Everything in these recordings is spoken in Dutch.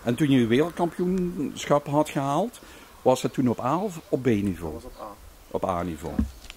En toen je wereldkampioenschap had gehaald, was dat toen op A of op B-niveau? Dat was op A. Op A-niveau.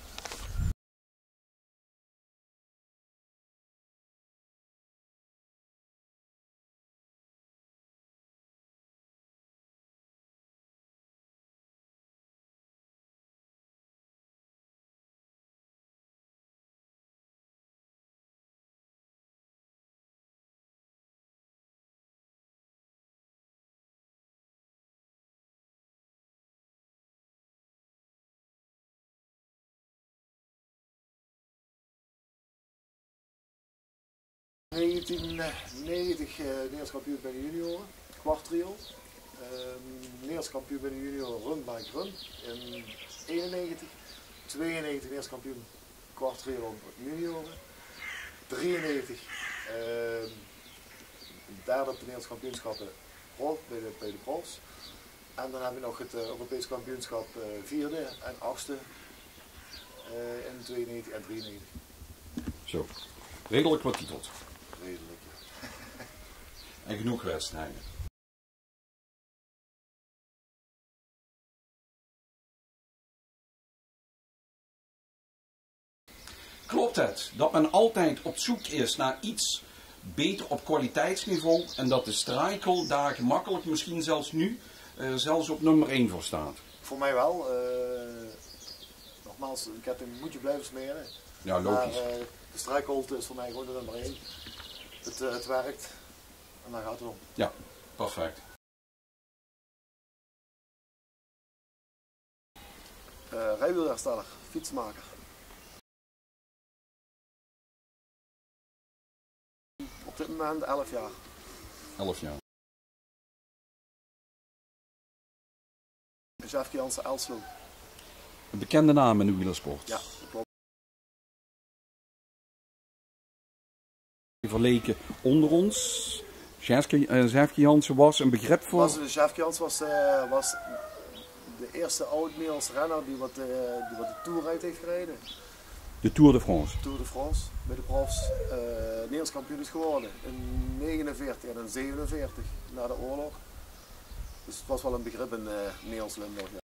In 1990 Nederlands kampioen bij de junioren, kwartrio. Nederlands kampioen bij de junioren run by run in 91. 92 Nederlands kampioen kwartrio junioren. 93 derde op de Nederlands kampioenschappen bij de profs. En dan heb je nog het Europees kampioenschap vierde en achtste in 92 en 93. Zo, redelijk wat titels. Redelijk, ja. En genoeg wedstrijden. Klopt het dat men altijd op zoek is naar iets beter op kwaliteitsniveau en dat de strikel daar gemakkelijk, misschien zelfs nu, zelfs op nummer 1 voor staat? Voor mij wel. Nogmaals, de ketting moet je blijven smeren. Ja, logisch. Maar de strijkholte is voor mij gewoon de nummer 1. Het werkt en daar gaat het om. Ja, perfect. Rijwielhersteller, fietsmaker. Op dit moment 11 jaar. 11 jaar. Sjefke Jansen Elslo. Een bekende naam in de wielersport. Ja, dat klopt. Verleken onder ons. Sjefke Jansen was een begrip voor... Sjefke Jansen was de eerste oud-Nederlandse renner die wat de Tour heeft gereden. De Tour de France. Tour de France, bij de profs. Nederlands kampioen is geworden in 49 en in 47 na de oorlog. Dus het was wel een begrip in Nederlands Limburg. Ja.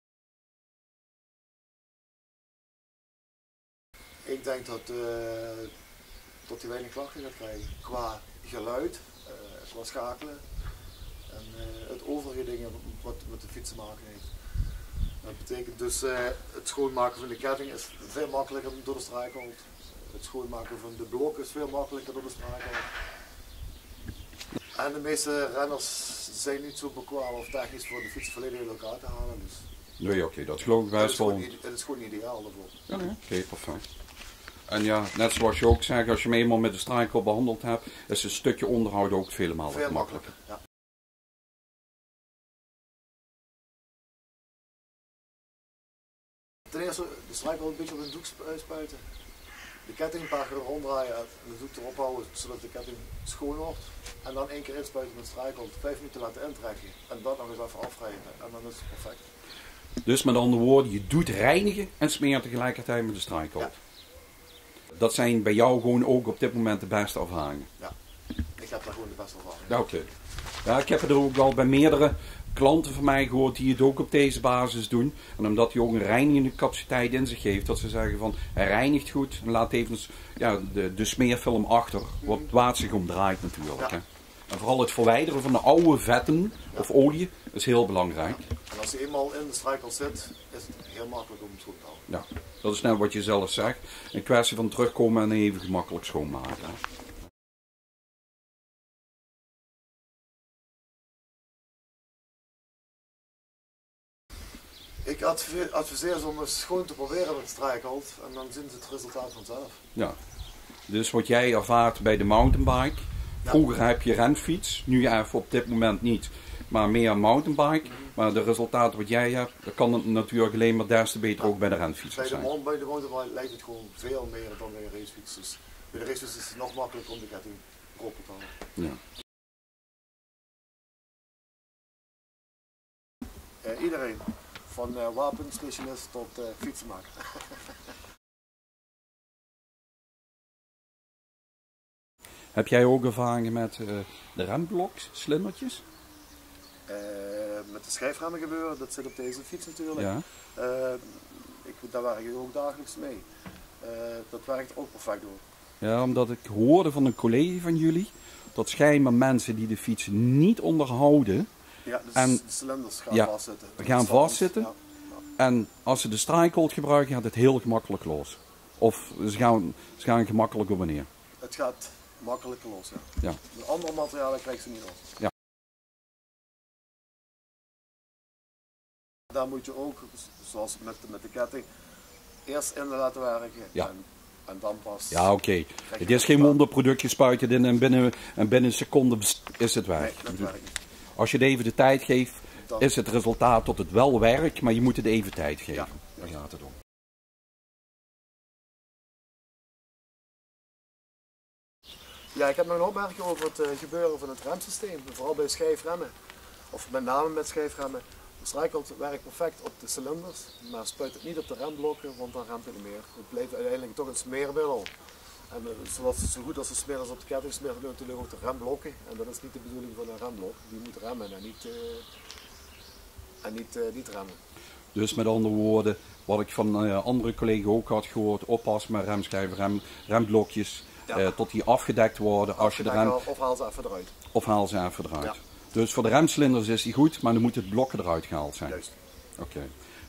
Ik denk dat hij weinig klachten gaat krijgen qua geluid, qua schakelen en het overige dingen wat de fiets te maken heeft. Dat betekent dus het schoonmaken van de ketting is veel makkelijker door de strijkhold. Het schoonmaken van de blok is veel makkelijker door de strijkhold. En de meeste renners zijn niet zo bekwaam of technisch voor de fiets volledig in elkaar te halen. Dus Nee, oké, dat geloof ik best wel. het is gewoon ideaal daarvoor. Ja, nee, oké, perfect. En ja, net zoals je ook zegt, als je hem eenmaal met de strijkel behandeld hebt, is een stukje onderhoud ook vele malen makkelijker. Ja. Ten eerste de strijkel een beetje op een doek spuiten. De ketting een paar keer ronddraaien en de doek erop houden zodat de ketting schoon wordt. En dan 1 keer inspuiten met strijkel, 5 minuten laten intrekken en dat nog eens even afrijden en dan is het perfect. Dus met andere woorden, je doet reinigen en smeren tegelijkertijd met de strijkel. Ja. Dat zijn bij jou gewoon ook op dit moment de beste ervaringen. Ja, ik heb daar gewoon de beste ervaringen. Ja, oké. Ja, ik heb er ook al bij meerdere klanten van mij gehoord die het ook op deze basis doen. En omdat hij ook een reinigende capaciteit in zich heeft, dat ze zeggen van hij reinigt goed en laat even ja, de smeerfilm achter, wat het water zich omdraait natuurlijk. Ja. Hè. En vooral het verwijderen van de oude vetten of olie is heel belangrijk. Ja. En als hij eenmaal in de strijkel zit, is het heel makkelijk om het goed te houden. Ja, dat is net wat je zelf zegt. Een kwestie van terugkomen en even gemakkelijk schoonmaken. Ik adviseer ze om eens gewoon te proberen met strijkhold en dan zien ze het resultaat vanzelf. Ja, dus wat jij ervaart bij de mountainbike. Vroeger heb je renfiets, nu even op dit moment niet, maar meer mountainbike. Maar de resultaten wat jij hebt, dat kan het natuurlijk alleen maar des te beter ook bij de renfiets zijn. Bij de mountainbike lijkt het gewoon veel meer dan bij een racefiets. Dus bij de racefiets is het nog makkelijker om de ketting proper te houden. Ja. Iedereen, van wapenspecialist tot fietsenmaker. Heb jij ook ervaringen met de rembloks, slindertjes? Met de schijfremmen gebeuren, dat zit op deze fiets natuurlijk. Ja. Daar werk ik ook dagelijks mee. Dat werkt ook perfect door. Ja, omdat ik hoorde van een collega van jullie dat schijnbaar mensen die de fiets niet onderhouden, Ja, dus en, de cilinders gaan vastzitten. Gaan vastzitten. Ja. En als ze de strijkhold gebruiken, gaat het heel gemakkelijk los. Of ze gaan gemakkelijk op en neer. Het gaat makkelijker los. Ja. Met andere materialen krijg je niet los. Ja. Daar moet je ook, zoals met de ketting, eerst in laten werken. Ja. En dan pas. Ja, oké. Het is geen wonderproduct, je spuit het in en binnen een seconde is het weg. Nee, dat werkt niet. Als je het even de tijd geeft, Dan is het resultaat tot het wel werkt, maar je moet het even tijd geven. Ja. Daar gaat het om. Ja, ik heb nog een opmerking over het gebeuren van het remsysteem, vooral bij schijfremmen. Of met name met schijfremmen. De strijkhold werkt perfect op de cilinders, maar spuit het niet op de remblokken, want dan remt het niet meer. Het blijft uiteindelijk toch een smeermiddel. En zo goed als het smeert als op de ketting smeert het natuurlijk ook de remblokken. En dat is niet de bedoeling van een remblok. Die moet remmen en niet remmen. Dus met andere woorden, wat ik van andere collega's ook had gehoord, oppassen met remschijven, remblokjes, Ja. tot die afgedekt worden als je de rem... Of haal ze even eruit. Of haal ze even eruit. Ja. Dus voor de remcilinders is die goed, maar dan moet het blokken eruit gehaald zijn. Juist. Oké.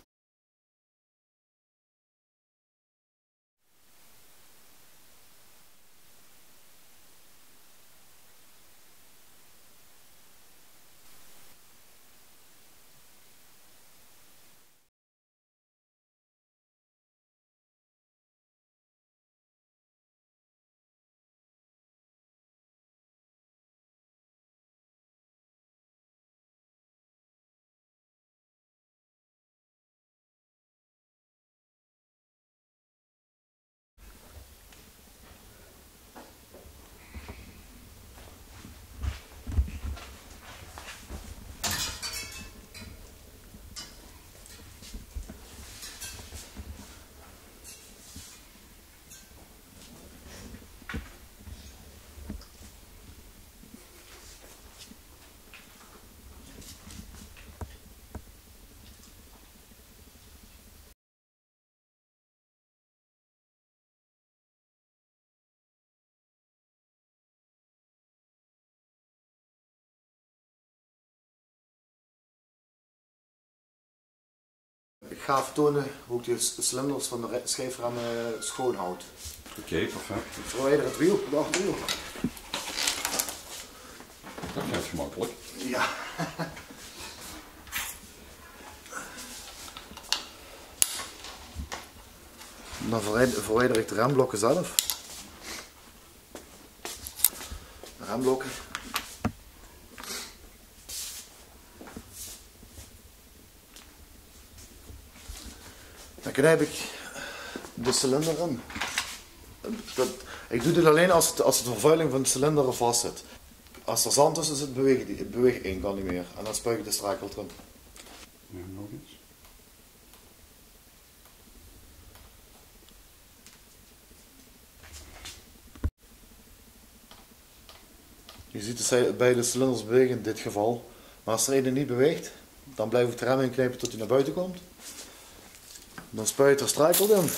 Ik ga vertonen hoe ik de cilinders van de schijfremmen schoonhoud. Oké, perfect. Ik verwijder het wiel, het achterwiel. Dat gaat gemakkelijk. Ja. Dan verwijder ik de remblokken zelf. De remblokken. Dan knijp ik de cilinder in. Ik doe dit alleen als de vervuiling van de cilinder er vast zit. Als er zand tussen zit, beweegt één kan niet meer. En dan spuit ik de strijkhold erin. Ja, nog eens. Je ziet dat beide cilinders bewegen in dit geval. Maar als er ene niet beweegt, dan blijf ik de rem inknijpen tot hij naar buiten komt. Dan spuit er strijkhold in.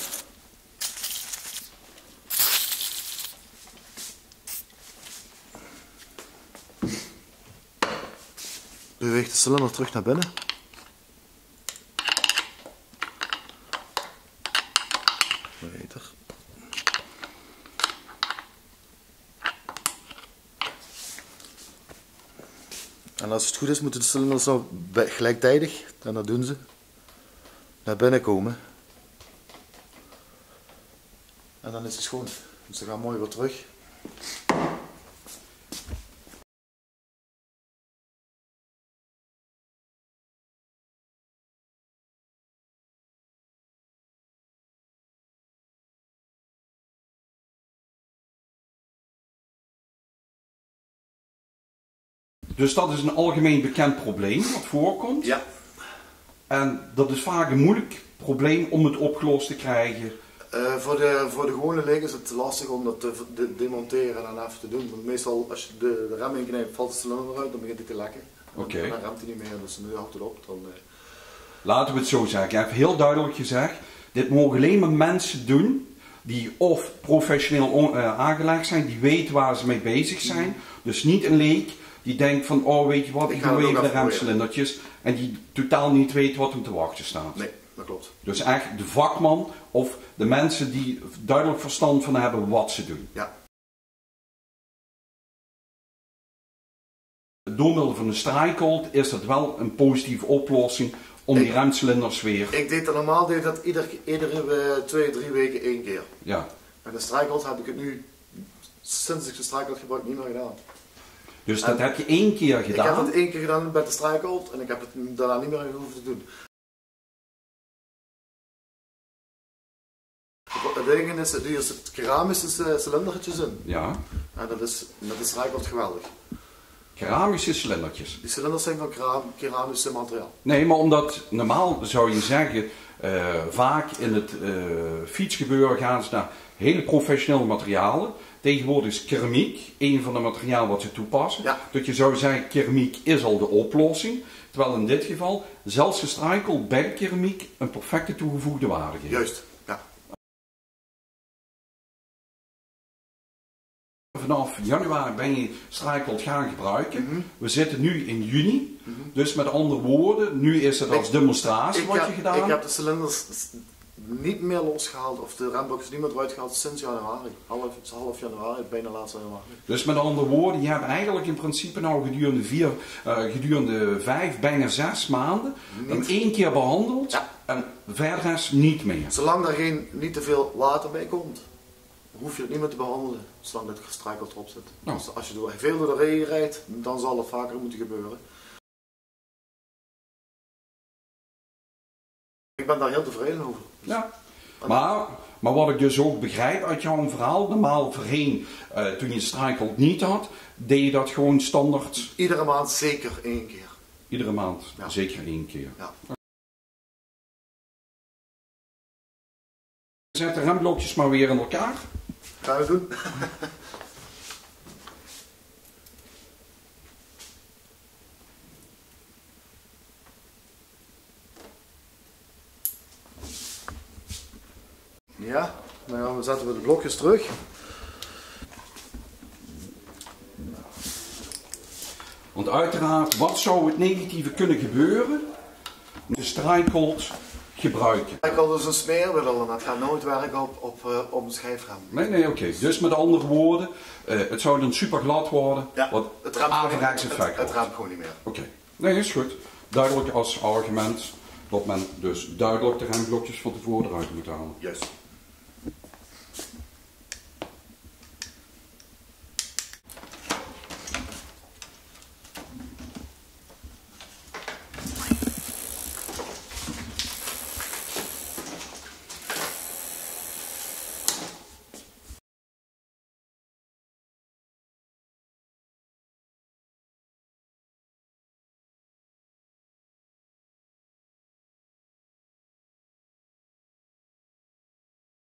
Beweegt de cilinder terug naar binnen. Beter. En als het goed is, moeten de cilinders zo gelijktijdig, en dat doen ze, naar binnen komen. En dan is het schoon. Dus ze gaan mooi weer terug. Dus dat is een algemeen bekend probleem wat voorkomt. Ja. En dat is vaak een moeilijk probleem om het opgelost te krijgen. Voor de gewone leek is het lastig om dat te demonteren en even te doen. Want meestal als je de rem inknijpt, valt de cilinder eruit, dan begint hij te lekken. Oké. En dan remt hij niet meer, dus nu houdt het op. Dan, Laten we het zo zeggen. Ik heb heel duidelijk gezegd, dit mogen alleen maar mensen doen die of professioneel aangelegd zijn, die weten waar ze mee bezig zijn. Dus niet een leek die denkt van, oh weet je wat, ik doe even de remcilindertjes. En die totaal niet weet wat hem te wachten staat. Nee, dat klopt. Dus echt de vakman of de mensen die duidelijk verstand van hebben wat ze doen. Ja. Door middel van een strijkold is dat wel een positieve oplossing om die remcilinders weer... Ik deed dat normaal iedere 2-3 weken 1 keer. Ja. En de strijkold heb ik het nu, sinds ik de strijkold gebruik, niet meer gedaan. Dus dat heb je 1 keer gedaan? Ik heb het 1 keer gedaan met de strijkold en ik heb het daarna niet meer hoeven te doen. Het ding is, er zit keramische cilindertjes in. Ja. En dat is met de strijkold geweldig. Keramische cilindertjes? Die cilinders zijn van keramische materiaal. Nee, maar omdat normaal zou je zeggen, vaak in het fietsgebeuren gaan ze naar hele professionele materialen. Tegenwoordig is keramiek een van de materialen wat ze toepassen. Ja. Dat je zou zeggen, keramiek is al de oplossing. Terwijl in dit geval zelfs gestrijkeld bij keramiek een perfecte toegevoegde waarde geeft. Juist, ja. Vanaf januari ben je strijkold gaan gebruiken. We zitten nu in juni. Dus met andere woorden, nu is het als demonstratie wat je gedaan hebt. Ik heb de cilinders niet meer losgehaald, of de remblokjes niet meer eruit gehaald sinds januari. Half januari, bijna laatste januari. Dus met andere woorden, je hebt eigenlijk in principe nou gedurende 5, bijna 6 maanden hem 1 keer behandeld. Ja. En verder is niet meer. Zolang er niet te veel water bij komt, hoef je het niet meer te behandelen, zolang het gestrijkeld erop zit. Nou. Dus als je veel door de regen rijdt, dan zal het vaker moeten gebeuren. Ik ben daar heel tevreden over. Ja. Maar wat ik dus ook begrijp uit jouw verhaal, normaal voorheen, toen je strijkold niet had, deed je dat gewoon standaard? Iedere maand zeker 1 keer. Iedere maand zeker 1 keer. Ja. Zet de remblokjes maar weer in elkaar. Gaan we doen. Ja, dan zetten we de blokjes terug. Want uiteraard, wat zou het negatieve kunnen gebeuren? De strijkold gebruiken. Strijkold is een smeermiddel en dat gaat nooit werken op een schijfrem. Nee, oké. Dus met andere woorden, het zou dan super glad worden, Ja, wat averechts effect het remt gewoon niet meer. Oké. Nee, is goed. Duidelijk als argument dat men dus duidelijk de remblokjes van tevoren eruit moet halen. Juist.